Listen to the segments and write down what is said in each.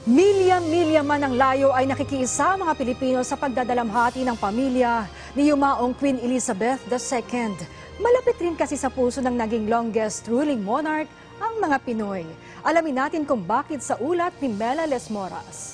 Milya-milya man ang layo ay nakikiisa ang mga Pilipino sa pagdadalamhati ng pamilya ni yumaong Queen Elizabeth II. Malapit rin kasi sa puso ng naging longest ruling monarch ang mga Pinoy. Alamin natin kung bakit sa ulat ni Mela Lesmoras.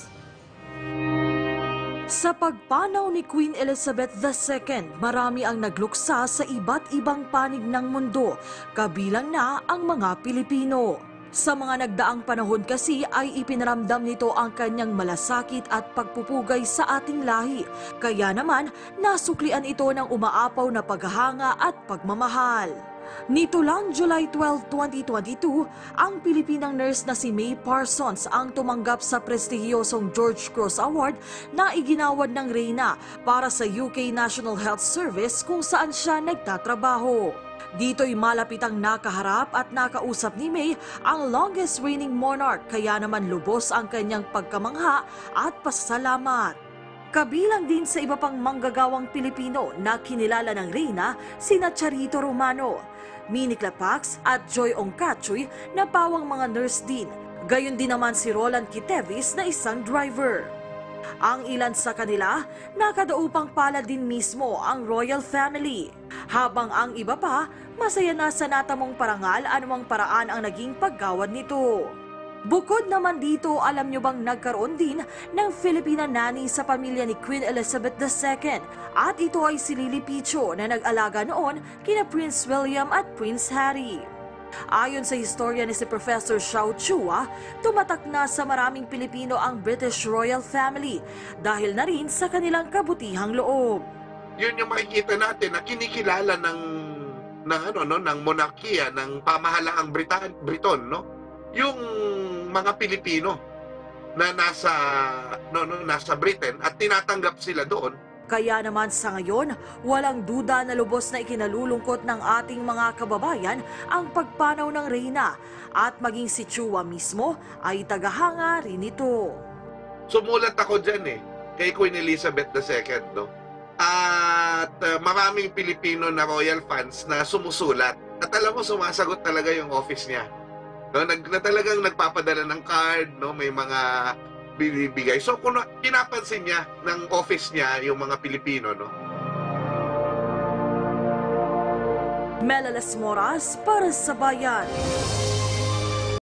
Sa pagpanaw ni Queen Elizabeth II, marami ang nagluksa sa iba't ibang panig ng mundo, kabilang na ang mga Pilipino. Sa mga nagdaang panahon kasi ay ipinaramdam nito ang kanyang malasakit at pagpupugay sa ating lahi. Kaya naman, nasuklian ito ng umaapaw na paghahanga at pagmamahal. Nito lang July 12, 2022, ang Pilipinang nurse na si May Parsons ang tumanggap sa prestihiyosong George Cross Award na iginawad ng Reyna para sa UK National Health Service kung saan siya nagtatrabaho. Dito'y malapitang nakaharap at nakausap ni May ang longest reigning monarch, kaya naman lubos ang kanyang pagkamangha at pasasalamat. Kabilang din sa iba pang manggagawang Pilipino na kinilala ng Reyna sina Charito Romano, Minnie Clapax at Joy Ongkachoy na pawang mga nurse din. Gayon din naman si Roland Quitevis na isang driver. Ang ilan sa kanila, nakadaupang palad din mismo ang royal family. Habang ang iba pa, masaya na sa natamong parangal anumang paraan ang naging paggawad nito. Bukod naman dito, alam nyo bang nagkaroon din ng Filipina nanny sa pamilya ni Queen Elizabeth II at ito ay si Lily Picho na nag-alaga noon kina Prince William at Prince Harry. Ayon sa historia ni si Professor Xiao Chua, tumatak na sa maraming Pilipino ang British royal family dahil na rin sa kanilang kabutihang loob. Yun yung makikita natin na kinikilala ng monarkiya, ng pamahalaang Briton, no? Yung mga Pilipino na nasa Britain at tinatanggap sila doon. Kaya naman sa ngayon, walang duda na lubos na ikinalulungkot ng ating mga kababayan ang pagpanaw ng Reyna at maging si Chua mismo ay tagahanga rin ito. Sumulat ako dyan kay Queen Elizabeth II, no? At maraming Pilipino na royal fans na sumusulat. At alam mo, sumasagot talaga yung office niya. No, talagang nagpapadala ng card, no? May mga binibigay. So kung pinapansin niya ng office niya yung mga Pilipino, no? Mela Lesmoras para sa Bayan.